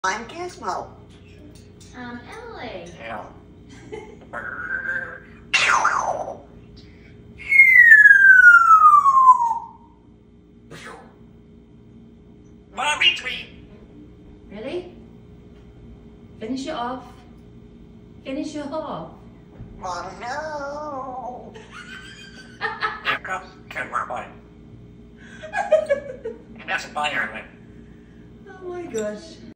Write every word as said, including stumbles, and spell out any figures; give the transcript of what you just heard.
I'm Gizmo. Um, Emily. Yeah. Mommy tweet. Really? Finish it off. Finish it off. Oh no. Here comes Killer Boy. And that's a fireman. Oh my gosh.